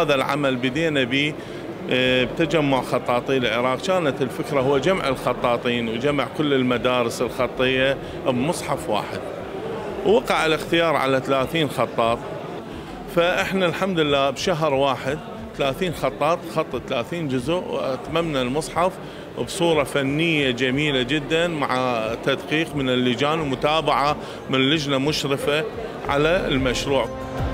هذا العمل بدينا به بتجمع خطاطي العراق. كانت الفكرة هو جمع الخطاطين وجمع كل المدارس الخطية بمصحف واحد، ووقع الاختيار على 30 خطاط. فإحنا الحمد لله بشهر واحد 30 خطاط خط 30 جزء، وأتممنا المصحف بصورة فنية جميلة جدا مع تدقيق من اللجان ومتابعة من لجنة مشرفة على المشروع.